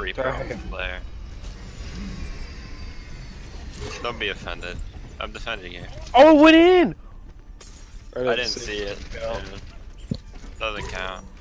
Reaper on the player. Don't be offended. I'm defending you. Oh, it went in! I didn't see it. Doesn't count.